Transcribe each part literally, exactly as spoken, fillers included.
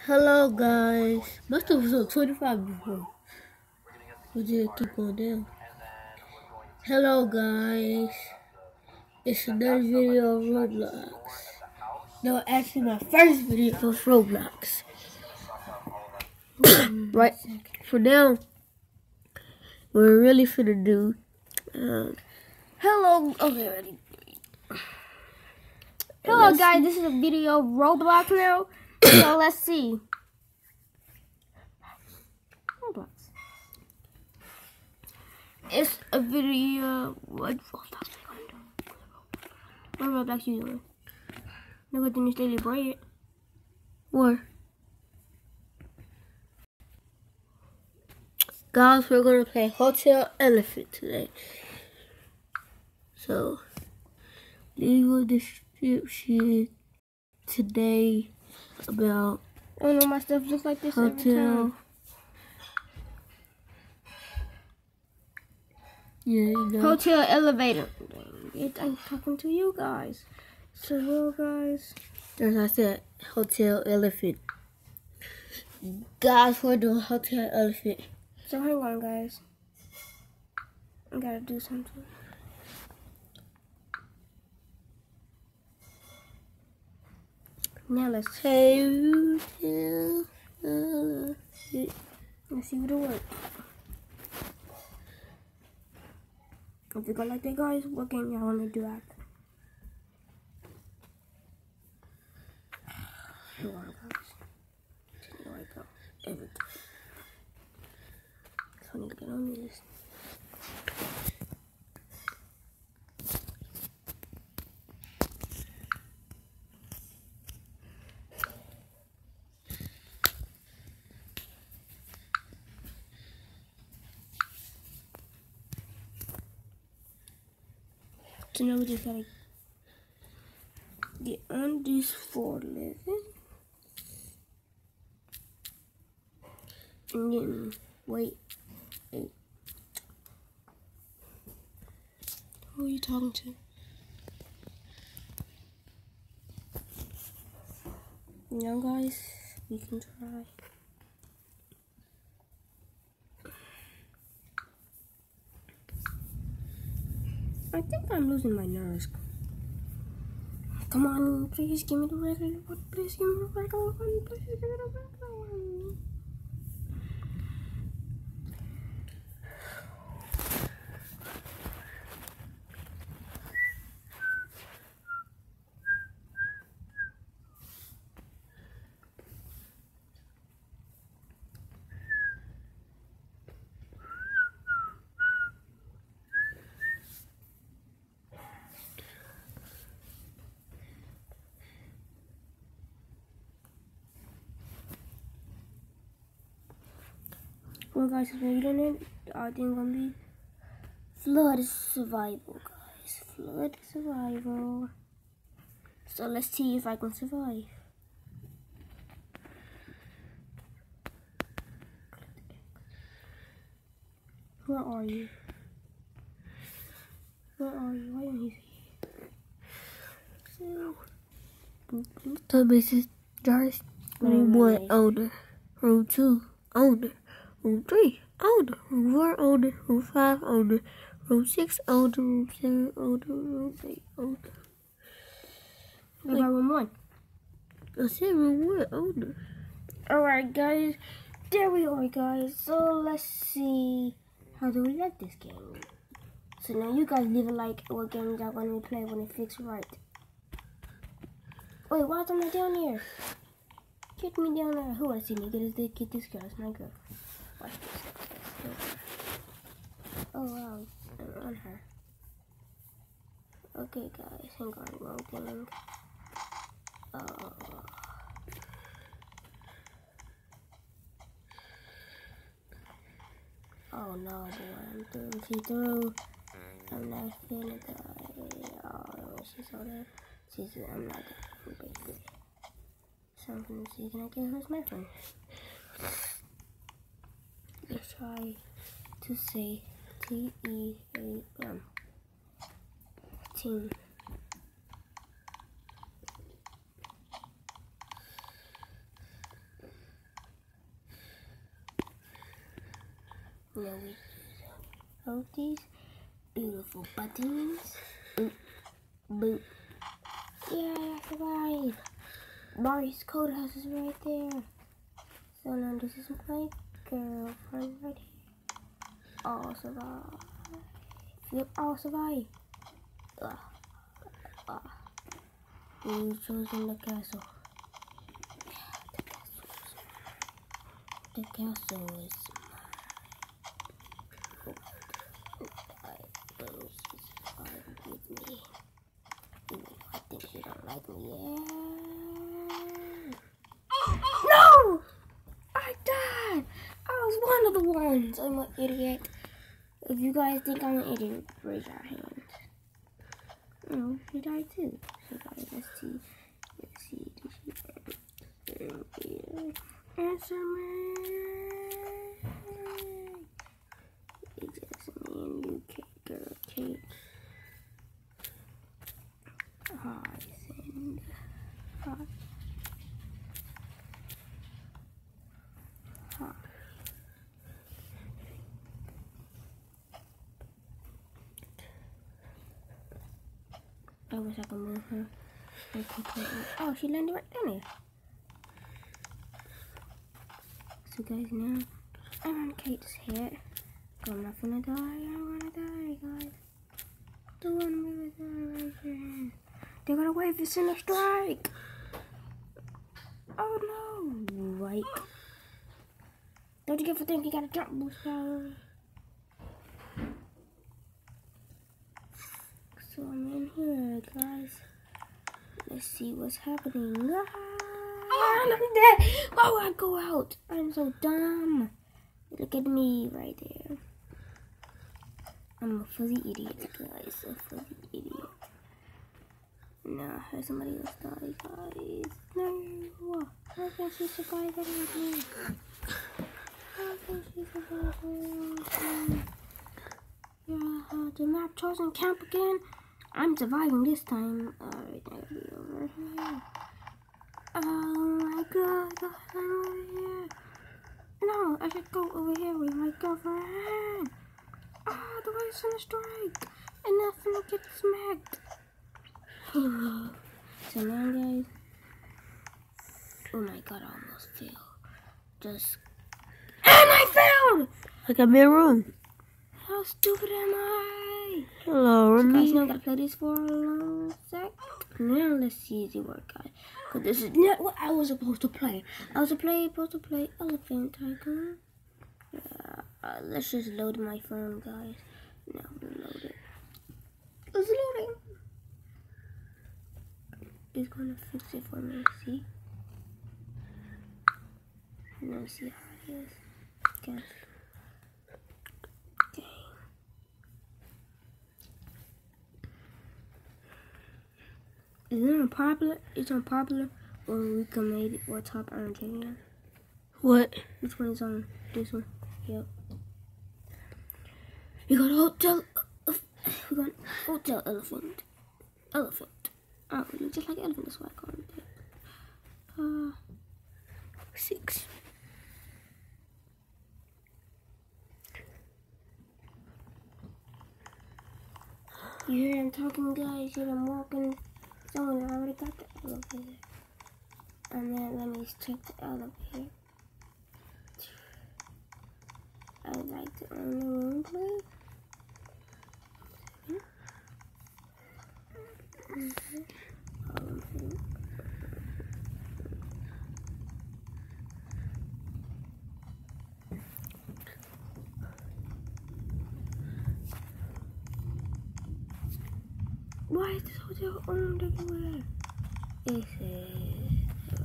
Hello guys. My stuff was on twenty-five before. We just keep on down. Hello guys. It's another video of Roblox. No, actually my first video of Roblox. Right. For now, we're really finna do um Hello, okay, ready. Hello guys, this is a video of Roblox now. So let's see. Roblox. It's a video. What Roblox we gonna do? What Roblox you doing? Look at the new daily bread. Where? Guys, we're gonna play Hotel Elephant today. So leave a description today about Oh no, my stuff looks like this every Hotel. time. Yeah, you know. Hotel elevator. I'm talking to you guys. So well, guys. As I said, Hotel Elephant. Guys, we're doing Hotel Elephant. So hang on, guys. I gotta do something. Now let's Hotel Elephant. let's see what it works. If you go like that, guys, what game y'all wanna do after? Here on, guys. Here I go. Everything. So I need to get on this. So now we just gotta get on this four eleven and then wait. Wait. Who are you talking to? Now, guys, we can try. I think I'm losing my nerves. Come on, please give me the regular one. Please give me the regular one. Please give me the regular one. Well, guys, if we're doing it, I think gonna be flood survival, guys. Flood survival. So let's see if I can survive. Where are you? Where are you? Why aren't you here? So, So this is Jarvis. Room one, owner. Room two, owner. Room three, owner. Room four, owner. Room five, owner. Room six, owner. Room seven, owner. Room eight, owner. we got room one. I said room one, owner. Alright, guys. There we are, guys. So let's see. How do we like this game? So now you guys leave a like what games y'all want me to play when it fixed right. Wait, why am I down here? Get me down there. Who wanna see me? Get this, get this girl. It's my girl. Watch this. Oh wow, I'm on her. Okay, guys, hang on, wrong thing. Oh. Oh no, boy, I'm through. She through. I'm not feeling die. Oh, she's on there. She's, I'm not gonna baby. So I'm gonna see, can I get her smartphone? Let's try to say T E A M. Team. Now we hold these beautiful buttons. Boop, boop. Yeah, I survived. Mari's code house is right there. So now this is my girlfriend right here. All survive. Yep, all survive. Ugh. Ugh. We've chosen the castle. The castle is mine. I will survive with me. Even though I think she don't like me. Yeah. No! I died! I was one of the ones. I'm an idiot. If you guys think I'm an idiot, raise your hand. No, she died too. So guys, let's see. Let's see. Did she answer me? It's just me and you, Kate, girl, Kate. Hi, send. Hi. Hi. I wish I could move her. Oh, she landed right down there. So guys, now I'm on Kate's head. I'm not gonna die. I'm gonna die, guys. Don't want me to die right here. They're gonna wave us in a strike. Oh no! Right. Don't you get for thinking you got a jump boost power? So I'm in here, guys. Let's see what's happening. Ah, I'm dead. Why would I go out? I'm so dumb. Look at me right there. I'm a fuzzy idiot, guys. A fuzzy idiot. Nah, has somebody else die, guys? No. How can she survive without me? How can she survive without me? Yeah, the map chosen camp again. I'm surviving this time. Alright, I gotta be over here. Oh my god, guys, I'm over here. No, I should go over here with my girlfriend. Ah, oh, the wife's on a strike. And I'm gonna get smacked. So now, guys. Oh my god, I almost fell. Just. And I failed! I got me a room. How stupid am I? Hello, So guys, now I gotta play this for a long sec. Now let's see if it works, guys. Cause this is not what I was supposed to play. I was supposed to play Elephant Tycoon. Yeah, uh, let's just load my phone, guys. Now we'll load it. It's loading. It's gonna fix it for me. See? Let's see how it is. Guys. Is it unpopular? It's unpopular, or we can make it or top iron champion. What? Which one is on? This one. Yep. We got hotel. Uh, we got hotel elephant. Elephant. Oh, it looks just like elephant. That's why I call it that. Uh, six. You hear them talking, guys? You hear them walking? Someone already got the elevator. And then let me check the elevator. I would like to own the room, please. Mm-hmm. Um, why is this hotel owned everywhere? It says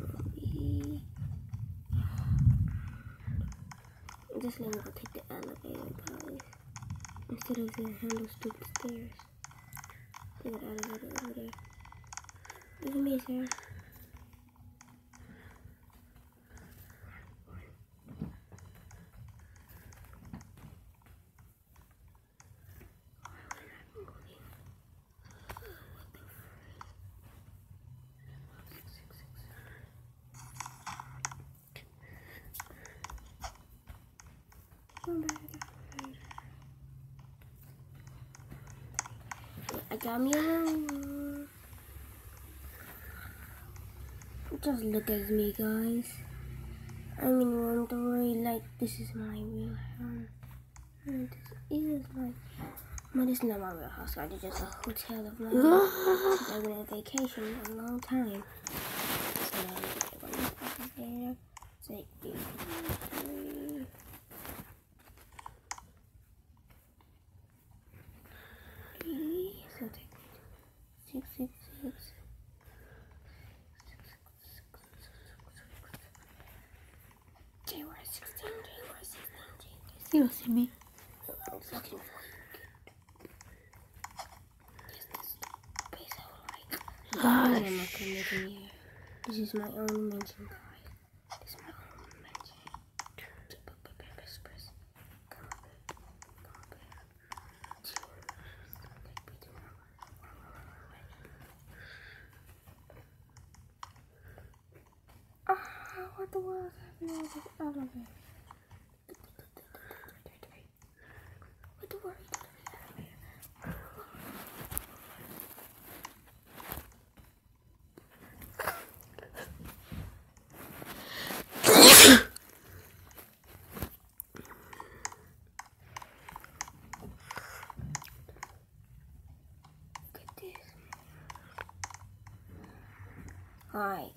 just let me go take the elevator, guys. Instead of saying handle stupid stairs. Take the elevator over there. Look at me, sir. Come back. got me a room. Just look at me, guys. I'm in room three. Like, this is my real house. And this is like, but it's not my real house, guys. It's just a hotel of my house. I've been on vacation a long time. So now I'm going to put there. Say three. Three. So take six, six, six. January sixteenth, January sixteenth, You don't see me. I was looking for you. Yes, this place I like. I'm not gonna make in here. This is my own mansion, guys. This is my own mansion. Keep up a paper express. Come up here. Come up here. Ah, what the world is happening with this elevator? What the world is happening? Look at this. Hi.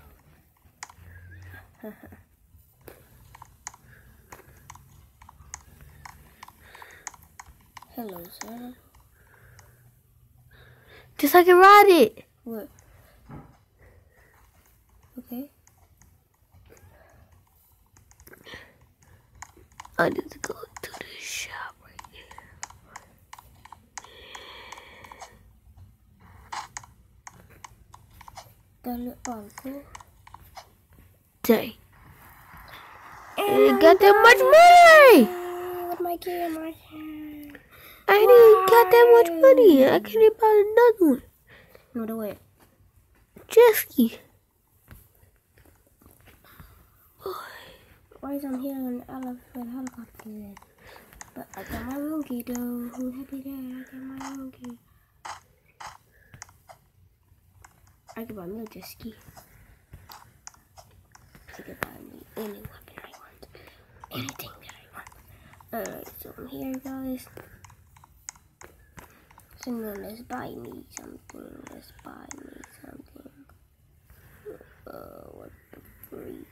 Hello, sir. Just so I can ride it. What? Okay. I need to go to the shop right here. That look uncle. Dang. I ain't got that much money. With my camera. I ain't even got that much money. I can't buy another one. No, the way. Jet ski. Why is I'm here in the elephant helicopter then? But I got my room key though. I'm happy that I got my room key. I can buy me a jet ski. I can buy me any weapon I want. Anything that I want. Alright, so I'm here, guys. So now let's buy me something. Let's buy me something. Uh, what the freak?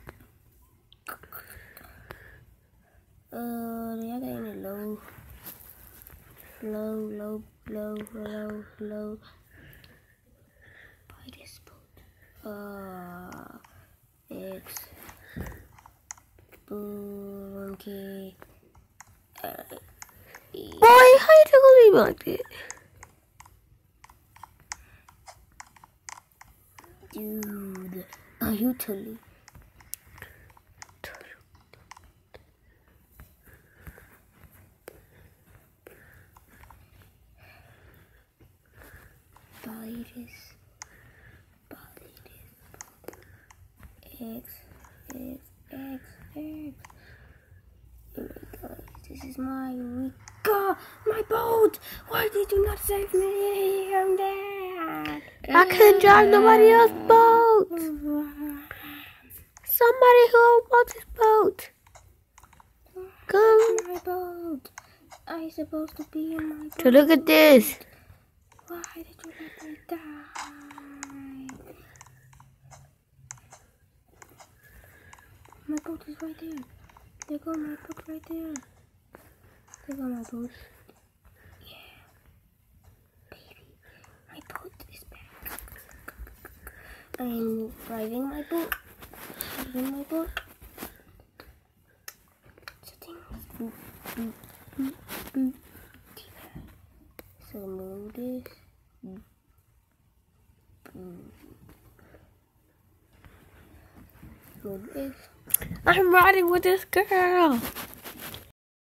Uh, do I got any low? Low, low, low, low, low. Buy this boat. Uh, X. Boom, okay. Uh, Boy, how you gonna leave like that? Dude, are you totally? Buy this. Buy this. X, X, X, X. Oh my God, this is my God, my boat. Why did you not save me from that? I couldn't drive nobody else's boat. Somebody who wants his boat. Come. My boat. I supposed to be in my boat. So look at this. Why did you let me die? My boat is right there. There go my boat right there. There go my boat. Yeah. Baby, my boat is back. I'm driving my boat. Driving my boat. Sitting. Boop, boop, boop, boop. So move this. Move this. I'm riding with this girl.